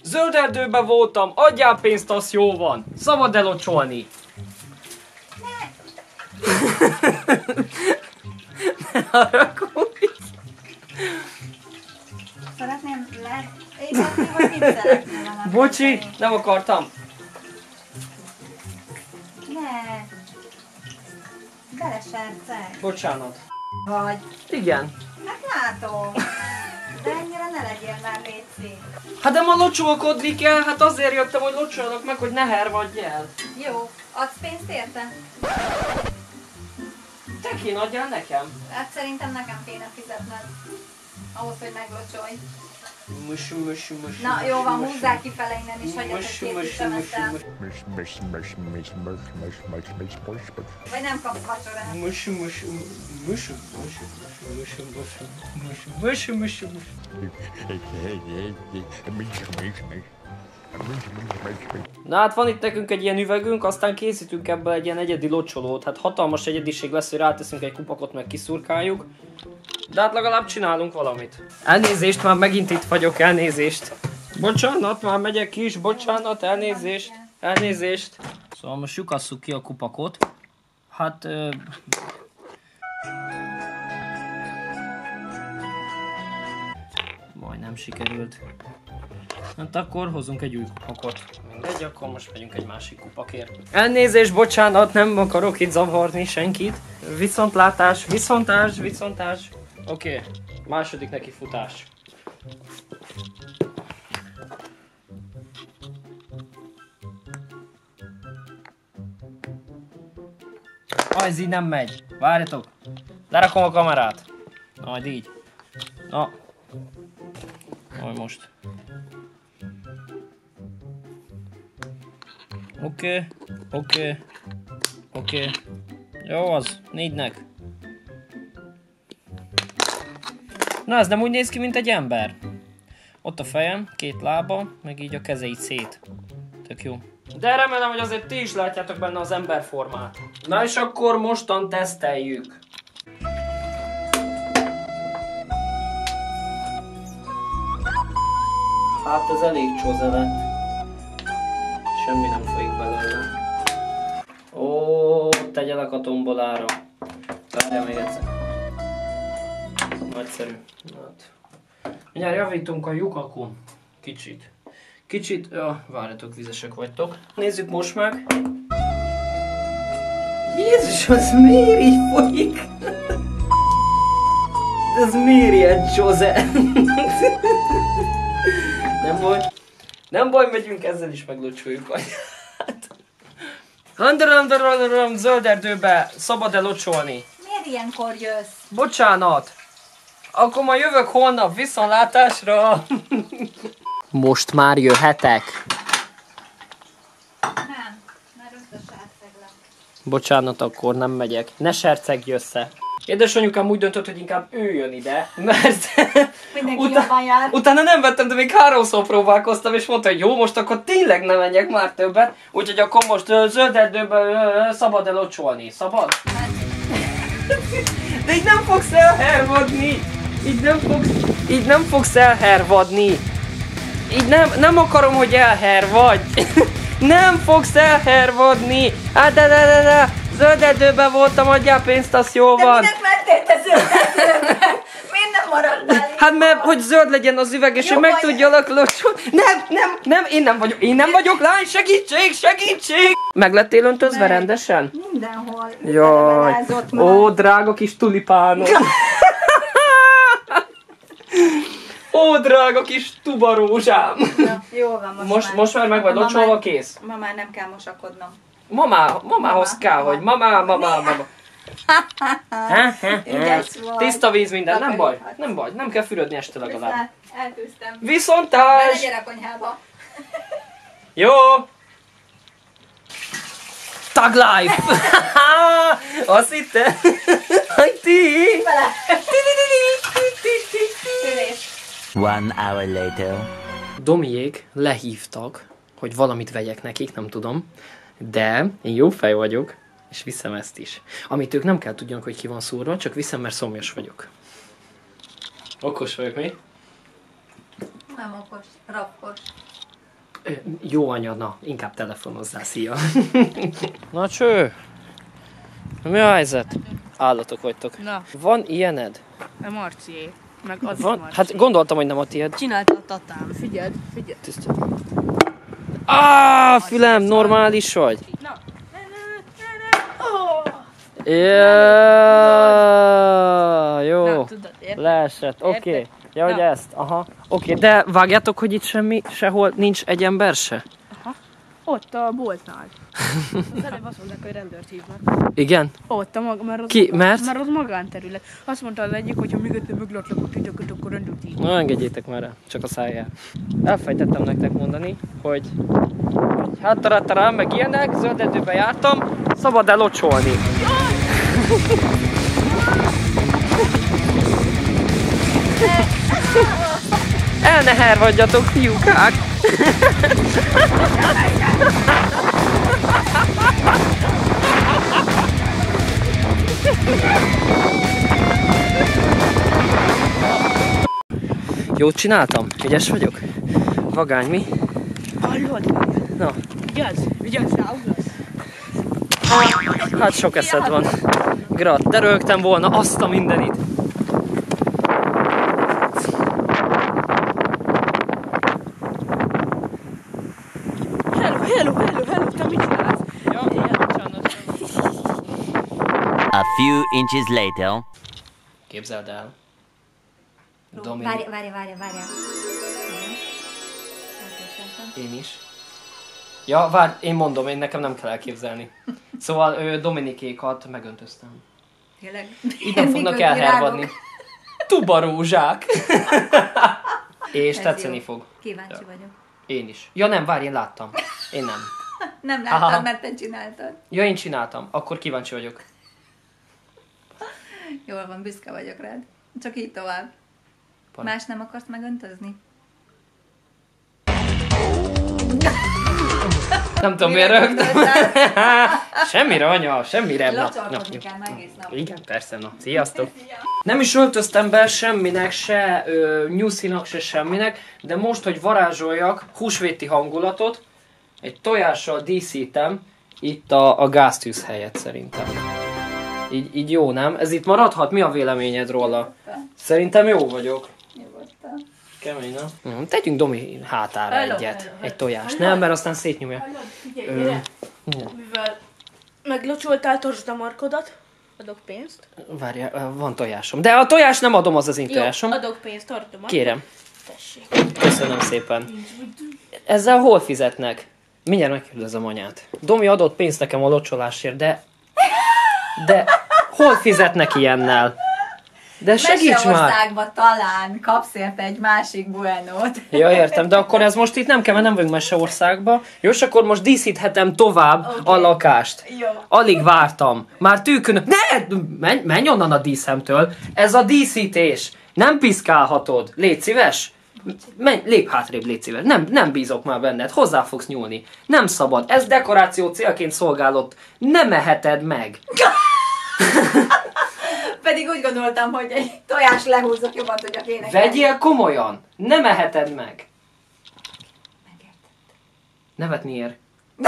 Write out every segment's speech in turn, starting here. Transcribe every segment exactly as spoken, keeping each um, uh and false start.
Zöld erdőben voltam, adjál pénzt, az jó van. Szabad elocsolni. Ne haragudj. Szeretném le... égetni, vagy mit szeretném valami? Bocsi, nem akartam. Ne. Beleserceg. Bocsánat. Vagy. Igen. Hát látom. De ennyire ne legyél már, létszik. Hát de ma locsolkodni kell, hát azért jöttem, hogy locsoljanak meg, hogy ne hervadj el. Jó. Adsz pénzt érte? Te kéne adjál nekem. Hát szerintem nekem kéne fizetned. Ahhoz, hogy meglocsolj. Musi, musi, musi. Na jó van, húzzál kifele innen is, hagyjad, hogy Musi, két musi, ütemet musi, el. Vagy nem kapsz vacsorát. Musi, musi, musi, musi, musi, musi, musi, musi, musi, musi. Na hát van itt nekünk egy ilyen üvegünk, aztán készítünk ebből egy ilyen egyedi locsolót. Hát hatalmas egyediség lesz, hogy ráteszünk egy kupakot, meg kiszurkáljuk. De hát legalább csinálunk valamit. Elnézést, már megint itt vagyok, elnézést. Bocsánat, már megyek is, bocsánat, elnézést, elnézést. Szóval most lyukasszuk ki a kupakot. Hát... Ö... Majdnem sikerült. Hát akkor hozunk egy új kupakot. Mindegy, akkor most megyünk egy másik kupakért. Elnézést, bocsánat, nem akarok itt zavarni senkit. Viszontlátás, viszontlátás, viszontlátás. Oké, okay. Második neki futás. Ah, ez így nem megy. Várjatok. Lerakom a kamerát. Majd így. Na. Majd most. Oké, okay. oké, okay. oké. Okay. Jó az, négynek. Na, ez nem úgy néz ki, mint egy ember. Ott a fejem, két lába, meg így a kezei szét. Tök jó. De remélem, hogy azért ti is látjátok benne az emberformát. Na és akkor mostan teszteljük. Hát ez elég csoze lett. Semmi nem folyik belőle. Ó, tegyelek a tombolára. Várjál még egyszer. Nagyszerű. Hát. Mindjárt javítunk a lyukakon. Kicsit. Kicsit, ja, várjatok, vizesek vagytok. Nézzük most meg. Jézus, az miért így folyik? Ez miért ilyen csoze? Nem baj. Nem baj, megyünk ezzel is meglocsoljuk anyát. Handarandarandaram, zöld erdőbe, szabad-e locsolni? Miért ilyenkor jössz? Bocsánat. Akkor ma jövök holnap, viszontlátásra. Most már jöhetek. Nem, mert összeserceg lett. Bocsánat, akkor nem megyek. Ne sercegj össze. Édesanyukám úgy döntött, hogy inkább ő jön ide, mert Mindenki utá jobban jár. utána nem vettem, de még háromszor próbálkoztam, és mondta, hogy jó, most akkor tényleg nem menjek már többet, úgyhogy akkor most uh, zöld erdőben uh, szabad elocsolni. Szabad? De így nem fogsz elhervadni! Így nem fogsz, így nem fogsz elhervadni! Így nem, nem akarom, hogy elhervadj! Nem fogsz elhervadni! Hát de de de de! Zöld erdőben voltam, adjál pénzt, az jó De van! minek mentél te zöld erdőben? Miért nem maradtál? Hát mert, hogy zöld legyen az üveg, és hogy meg tudjalak locsolni. Nem, nem, nem, én nem vagyok, én nem vagyok lány, segítség, segítség! Meg lettél öntözve Meg. rendesen? Mindenhol. Jaj, ó, drága kis tulipánom. Ó, drága kis tubarózsám. Na, jó van, most, Most, már. most már meg vagy Ma locsolva, már- kész. Ma már nem kell mosakodnom. Mamá, mamához Mama, kell, mama. hogy mamá, mamá, mama. Ha, ha, ha. Ügyes vagy. Tiszta víz minden, nem baj, Takaríthatsz. nem baj, nem kell fürödni este legalább. Viszlát, eltűztem. Ne Viszontlátás! gyere a konyhába. Jó! Tag life! Azt hitte? Hogy ti! Bele. Ülés. One hour later. Domiék lehívtak, hogy valamit vegyek nekik, nem tudom, de én jó fej vagyok, és viszem ezt is. Amit ők nem kell tudjanak, hogy ki van szúrva, csak viszem, mert szomjas vagyok. Okos vagyok, mi? Nem okos, rakkos. Jó anya, na, inkább telefonozzál, szia. Na cső, mi a helyzet? Állatok vagytok. Na. Van ilyened? A Marcié. Meg az Van? Marcié. Hát gondoltam, hogy nem a tiéd. Csinálta a tatám. Figyeld, figyeld. Tiszta. Áááá, fülem, normális vagy? Na. Ja, jó. Na, tudod, érted? Leesett, oké. Érted? Ja, hogy Na. ezt, aha. Oké, de vágjátok, hogy itt semmi, sehol nincs egy ember se? Ott a boltnál. Az előbb azt mondták, hogy rendőrt hívnak. Igen? Ott a maga, mert az, Ki? Mert? mert az magánterület. Azt mondta az egyik, hogy ha mögöttem meglátlak a titeket, akkor rendőrt hívnak. Na, engedjétek már el, csak a szájjel. Elfejtettem nektek mondani, hogy hát taratara, meg ilyenek, zöldedőbe jártam, szabad elocsolni. El ne hervadjatok, fiúkák! Jót csináltam? Ügyes vagyok? Vagány, mi? Hallod? Na, Vigyázz, vigyázz, ráugrasz. hát sok eszed van. Grat, de rögtem volna azt a mindenit. Hello, hello, hello, hello, te mit csinálsz? Ja, bocsánat. A few inches later. Képzeld el. Várj, várj, várj, várj. várj. Én is. Ja, várj, én mondom, én nekem nem kell elképzelni. Szóval ő, Dominikékat megöntöztem. Tényleg? Így nem fognak elhervadni. Tubarózsák! És Ez tetszeni jó. fog. Kíváncsi Ja. vagyok. Én is. Ja nem, várj, én láttam. Én nem. Nem láttad, Aha. mert te csináltad. Ja, én csináltam. Akkor kíváncsi vagyok. Jól van, büszke vagyok rád. Csak így tovább. Para. Más nem akarsz megöntözni? Nem tudom, Mire miért rögtön. gondoltál? Semmire, anya, semmire. Na, na, Locsolkodni kell jó. egész nap. Igen, persze, na. Sziasztok. Nem is öltöztem be semminek, se ö, nyuszinak, se semminek, de most, hogy varázsoljak húsvéti hangulatot, egy tojással díszítem itt a, a gáztűz helyet szerintem. Így, így jó, nem? Ez itt maradhat? Mi a véleményed róla? Szerintem jó vagyok. Nyugodtan. Kemény, nem? Mm, tegyünk Domi hátára Hello, egyet. hello, Egy tojást. hello. Nem, mert aztán szétnyúlja. Hallod, figyelj, Ö, gyere. igen. Mivel meglocsoltál torsd a markodat, adok pénzt. Várjál, ö, van tojásom. De a tojás nem adom, az az én tojásom. Jó, adok pénzt, tartom. a markot. Kérem. Tessék. Köszönöm szépen. Ezzel hol fizetnek? Mindjárt megkérdezem anyát. Domi adott pénzt nekem a locsolásért, de... De hol fizetnek ilyennel? De segíts már! Meseországba talán kapsz érte egy másik buenót. Ja, értem, de akkor ez most itt nem kell, mert nem vagyunk Meseországba. Jó, és akkor most díszíthetem tovább Oké. a lakást. Jó. Alig vártam. Már tűkönök. Ne! Menj, menj onnan a díszemtől. Ez a díszítés. Nem piszkálhatod. Légy szíves. Menj, lép hátrébb, légy szíves. Nem, nem bízok már benned. Hozzá fogsz nyúlni. Nem szabad. Ez dekoráció célként szolgálott. Nem eheted meg. Pedig úgy gondoltam, hogy egy tojás lehúzok, jobban tudjak énekelni. Vegyél komolyan. Nem eheted meg. Nevet miért?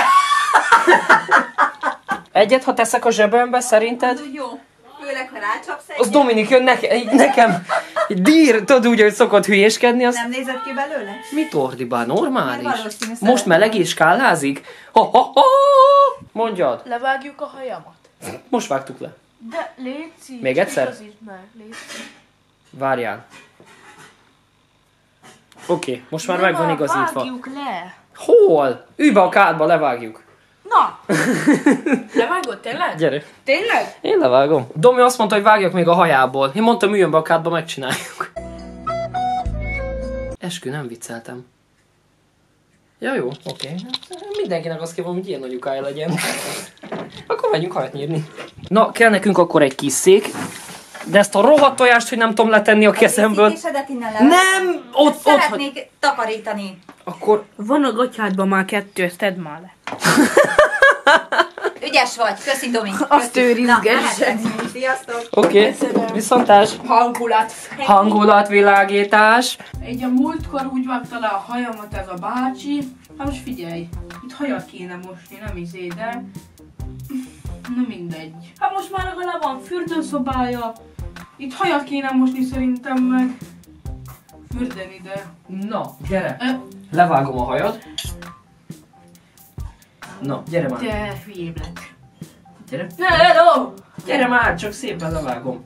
Egyet, ha teszek a zsebembe, szerinted? Az úgy jó. Főleg, ha rácsapsz Az egyet. Dominik jön neke, nekem dír, tudod úgy, hogy szokott hülyéskedni, az... Nem nézett ki belőle? Mit ordibál? Normális? Mert valószínű Most szeretem. meleg és skálázik? Ha, ha, ha! Mondjad. Levágjuk a hajamat. Most vágtuk le. De légy szíves. Még egyszer? igazítsd meg, légy szíves. Várjál. Oké, okay, most már De meg van na, igazítva. vágjuk le. Hol? Ülj be a kádba, levágjuk. Na! Levágod tényleg? Gyere. Tényleg? Én levágom. Domi azt mondta, hogy vágjak még a hajából. Én mondtam, üljön be a kádba, megcsináljuk. Eskü, nem vicceltem. Ja, jó, oké. Okay. Mindenkinek azt kívánom, hogy ilyen nagyukája legyen. Akkor menjünk hajat nyírni. Na, kell nekünk akkor egy kis szék. De ezt a rohadt tojást, hogy nem tudom letenni a kezemből. Díszítésedet innen le. Nem! Ott, ott, Szeretnék takarítani. Akkor... Van a gatyádban már kettő, ezt tedd már le. Ügyes vagy, köszi Domi. Azt őrizgesse. Sziasztok. Oké, okay. Viszontlátás. Hangulat. Hangulatvilágítás. Egy a múltkor úgy vágta le a hajamat ez a bácsi. Hát most figyelj, itt hajat kéne mosni, nem izé, de... Na mindegy. Hát most már legalább van fürdőszobája. Itt hajat kéne mosni szerintem meg. Fürdeni, de... Na, gyere. Ö, Levágom a hajad. Na, gyere már. de hülyébb lett. Gyere. Ne, hello! Gyere már, csak szépen levágom.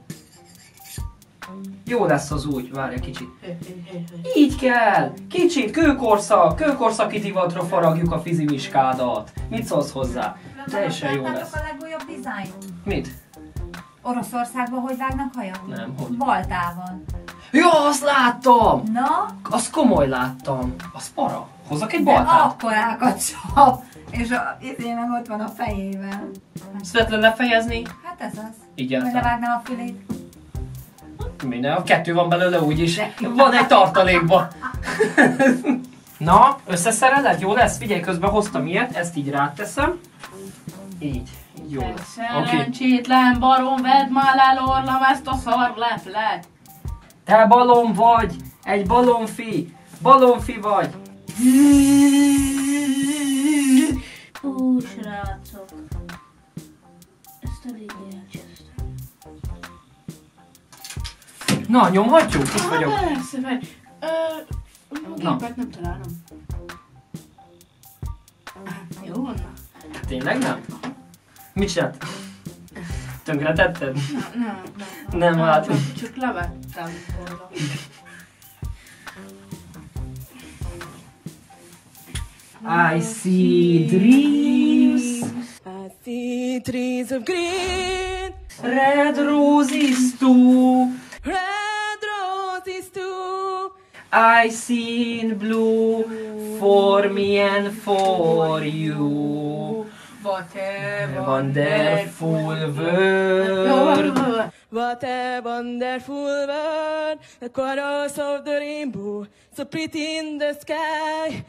Jó lesz az úgy, várj egy kicsit. Így kell! Kicsit, kőkorszak, kőkorszaki divatra faragjuk a fizimiskádat. Mit szólsz hozzá? Teljesen jó lesz. a legújabb dizájn? Mit? Oroszországban hogy vágnak hajat? Nem, hogy? Baltával. Jó, azt láttam! Na? Azt komoly láttam. Az para. Hozzak egy De baltát? akkorákat csap. És a izé meg ott van a fejében. Szeretlen lefejezni? Hát ez az. Igen. Hogy levágnám a fülét. Minden, a kettő van belőle úgyis. Van egy tartalékban. Na, összeszereled? Jó lesz? Figyelj, közben hoztam ilyet, ezt így ráteszem. Így. Így jó lesz. Oké. Szerencsétlen barom, vedd már el orlam ezt a szarleplet. Te balom vagy! Egy balomfi! Balomfi vagy! Ú, srácok. Ezt elég elcsesztem. Na, nyomhatjuk? Itt vagyok. Persze, várj. Ö, a Na. gépet nem találom. Jó van, na. Tényleg nem? Mit csinált? Tönkre tetted? Nem, nem. Nem, hát. Csak, csak levettem volna. I see dreams. I see trees of green, Red roses too. red roses too. I see in blue for me and for you. What a Wonderful Jó, world. jó, jó. What a wonderful world, the colors of the rainbow, so pretty in the sky.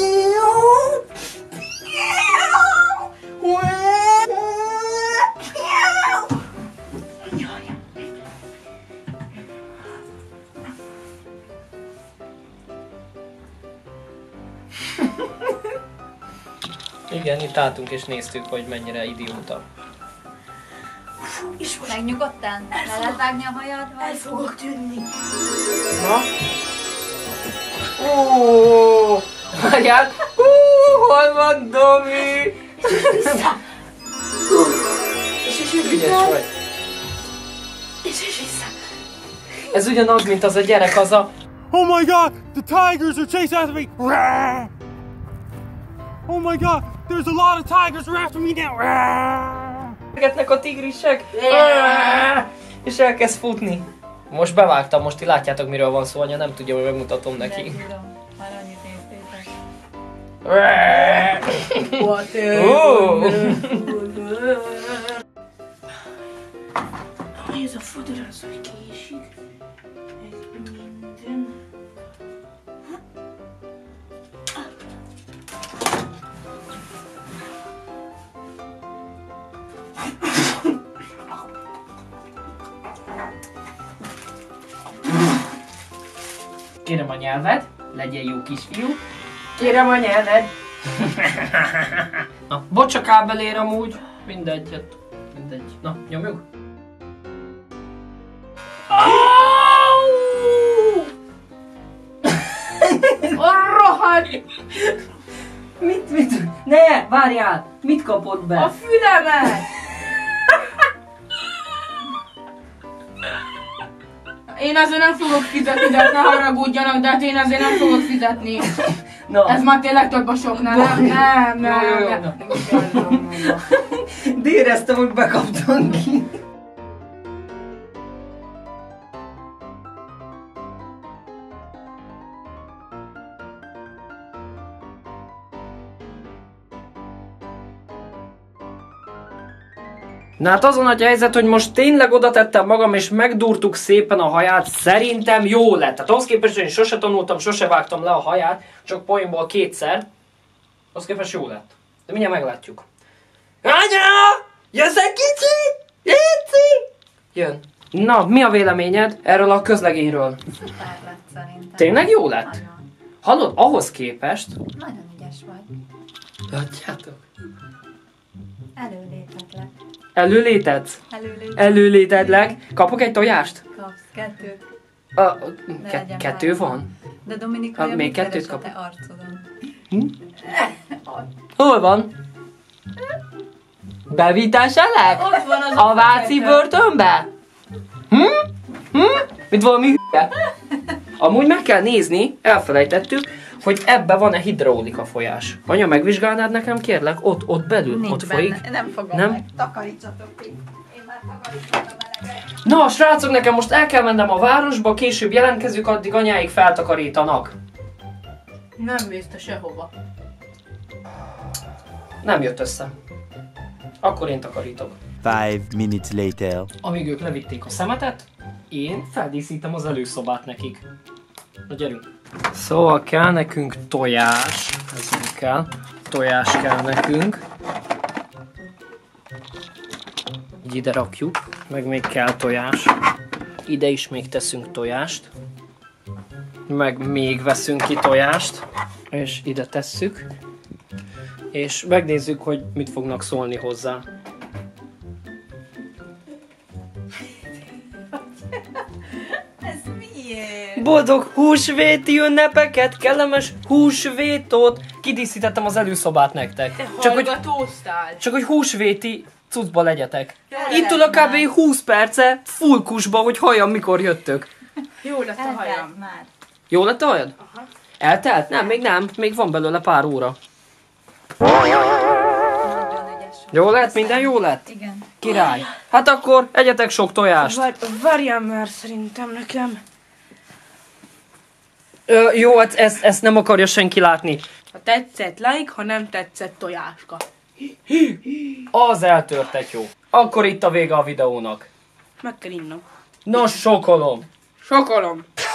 Igen, itt álltunk és néztük, hogy mennyire idióta. Megnyugodtál? Le lehet vágni a hajad? El fogok tűnni. Na? Ó, várjál! Hú, hol van Domi? Ügyes vagy. Ez ugyanaz, mint az a gyerek, az a... Oh my god, the tigers are chasing after me! Rawr! Oh my god, there's a lot of tigers are after me now! Rawr! Érgetnek a tigrisek, és elkezd futni. Most bevágtam, most ti látjátok, miről van szó, anya nem tudja, hogy megmutatom neki. Tudom, már annyit néztétek. What Ó. Ez a fodor az, hogy késik. Ez minden. Kérem a nyelved, legyél jó kisfiú. Kérem a nyelved. Na, bocs a kábelér amúgy. Mindegy, hát, mindegy. Na, nyomjuk. A rohadt! Mit, mit? Ne, várjál! Mit kapott be? A fülemet! Én azért nem fogok fizetni, de hát ne haragudjanak, de hát én azért nem fogok fizetni. Na, Ez már tényleg több a soknál, nem, nem, nem, Jó, jó, jó. nem, nem, nem. de éreztem, hogy bekaptam ki. Na hát azon a helyzet, hogy most tényleg oda tettem magam, és megdurtuk szépen a haját, szerintem jó lett. Tehát ahhoz képest, hogy én sose tanultam, sose vágtam le a haját, csak poénból kétszer, ahhoz képest jó lett. De mindjárt meglátjuk. Anya! Jössz egy kicsi? Léci! Jön. Na, mi a véleményed erről a közlegényről? Szuper lett szerintem. Tényleg jó lett? Nagyon. Hallod, ahhoz képest... Nagyon ügyes vagy. Látjátok? Előlétetlek. Előlétedsz? Előlétetlek. Előlétedleg. Kapok egy tojást? Kapsz kettőt. A, Ne ke- legyen kettő már. van? De Dominika, Hát hát, még még kettőt kettőt a kapok. te arcodon. Hol van? Bevításelek? Ott van az A Váci fekete. börtönbe? Hm? Hm? Mint valami hülye? Amúgy meg kell nézni, elfelejtettük, hogy ebbe van-e hidraulika folyás. Anya, megvizsgálnád nekem kérlek? Ott, ott belül, Nincs ott folyik. benne. Nem fogom Nem? meg. Takarítsatok ki. Én már takarítom a meleget. Na, srácok, nekem most el kell mennem a városba, később jelentkezünk, addig anyáik feltakarítanak. Nem mész te sehova. Nem jött össze. Akkor én takarítok. Five minutes later. Amíg ők levitték a szemetet, én feldíszítem az előszobát nekik. Na gyerünk! Szóval kell nekünk tojás. Ez nem kell. Tojás kell nekünk. Így ide rakjuk. Meg még kell tojás. Ide is még teszünk tojást. Meg még veszünk ki tojást. És ide tesszük. És megnézzük, hogy mit fognak szólni hozzá. Ez miért? Boldog húsvéti ünnepeket, kellemes húsvétot! Kidíszítettem az előszobát nektek. Csak hogy, Hallgatóztál. csak hogy húsvéti cuccba legyetek. Itt ülök kb. húsz perce full kusba, hogy halljam, mikor jöttök. Jó lett a hajam. Eltelt már. Jó lett a hajad? Aha. Eltelt? Nem, még nem. Még van belőle pár óra. Nagyon ügyes vagy. Jó lett? Minden jó lett? Igen. Király. Hát akkor egyetek sok tojást. Vár, várjál már szerintem nekem. Ö, jó, hát ezt, ezt nem akarja senki látni. Ha tetszett, like, ha nem tetszett, tojáska. Az eltörtek jó. Akkor itt a vége a videónak. Meg kell innom. Nos, sokolom. Sokolom.